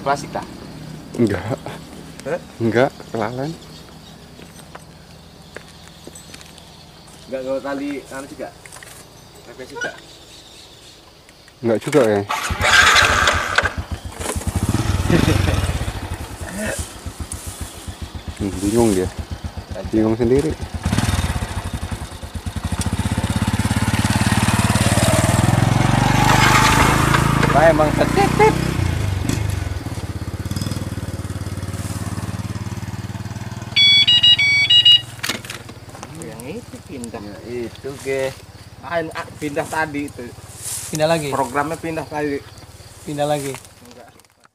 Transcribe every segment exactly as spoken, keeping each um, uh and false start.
plastik tak? Enggak. Hah? Enggak, kelalen. Enggak gawe tali anu juga. Lepes juga. Enggak juga ya. Hmm, bingung dia. Bingung sendiri. Wah, emang tetep. Yang itu pindah. Ya, itu ke. Ah, pindah tadi itu. Pindah lagi. Programnya pindah tadi. Pindah lagi. Enggak.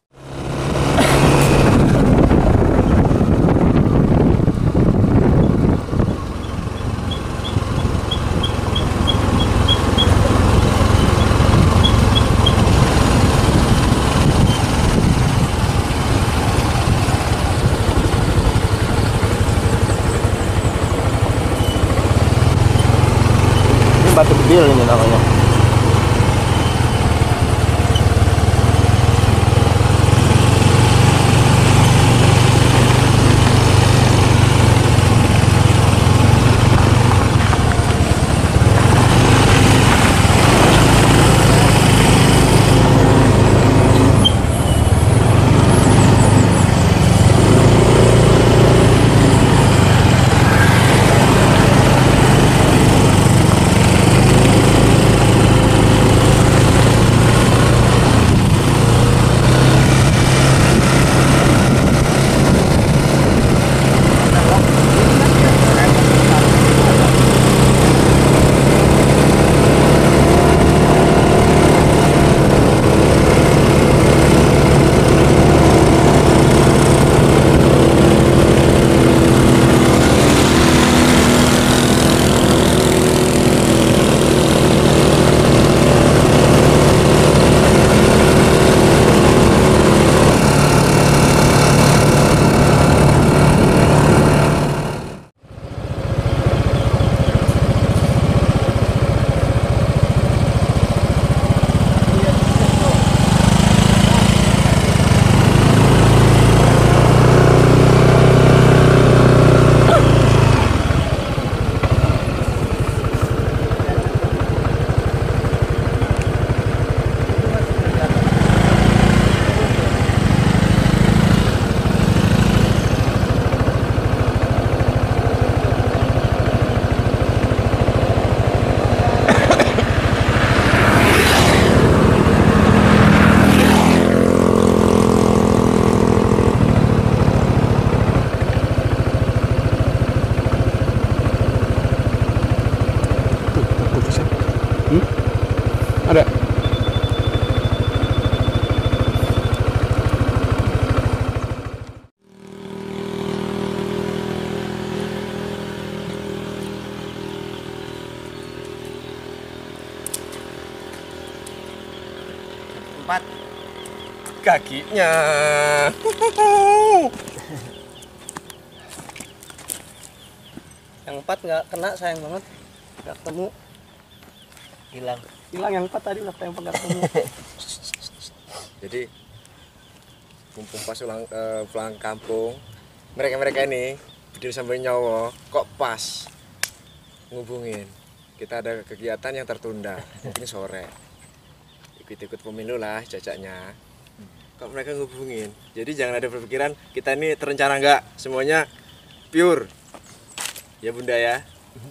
Batu bedil ini namanya. Ada. Empat kakinya. Yang empat nggak kena, sayang banget. Nggak ketemu. Hilang. Hilang yang empat tadi, yang empat nggak ketemu. Jadi mumpung pas ulang uh, pulang kampung, mereka-mereka ini berdiri sambil nyawa, kok pas ngubungin. Kita ada kegiatan yang tertunda, mungkin sore. Ikut-ikut pemilu lah cajaknya. Kok mereka ngubungin. Jadi jangan ada berpikiran kita ini terencana enggak, semuanya pure. Ya Bunda ya.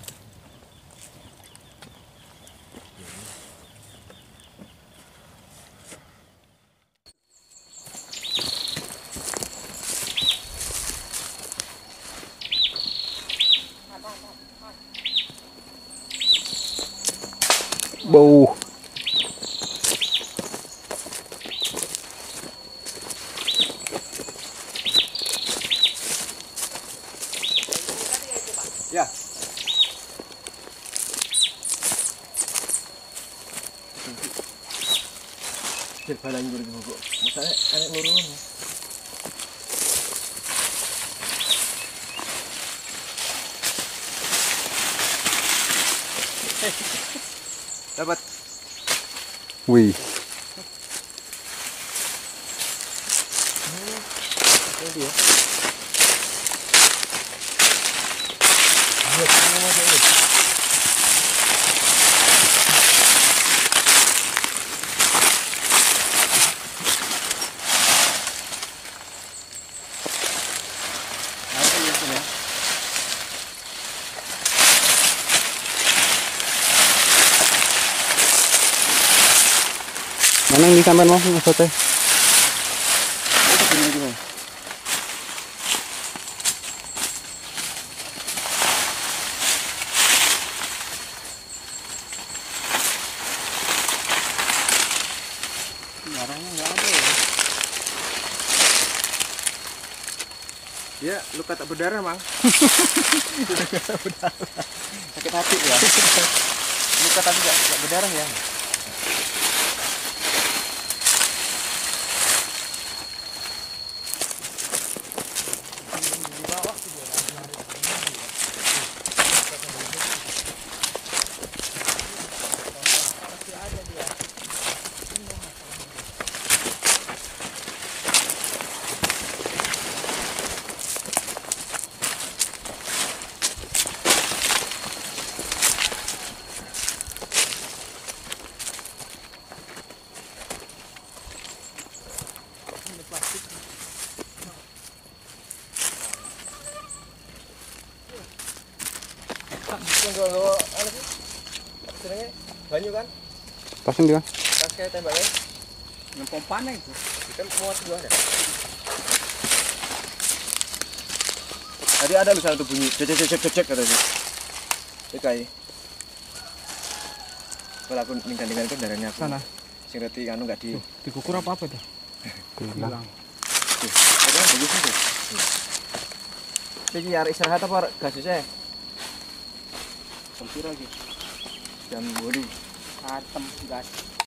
Bau. Ya. Daripada nyuruh ibu, masalahnya anak lurus. Dapat. Wih. tadi ya. Mana yang di sampean mau maksudnya? Barangnya nggak ada ya. Dia luka tak berdarah, Mang. Sakit hati ya. Luka tapi nggak nggak berdarah ya. Kalau apa sih? Sebenarnya banyu kan? Pasin dia. Pas kayak tembaknya. Yang pompanya itu. Kan muat gua ada. Tadi ada lu satu bunyi cek cek cek cek cek katanya. Cekai. Kalau aku ninggal-ninggal itu darahnya aku. Sana. Sing reti anu enggak di Dikukur apa apa itu? Hilang. ada bagus itu. Iki arek istirahat apa gasisnya? Sempir lagi. Jam dua. Atem gas.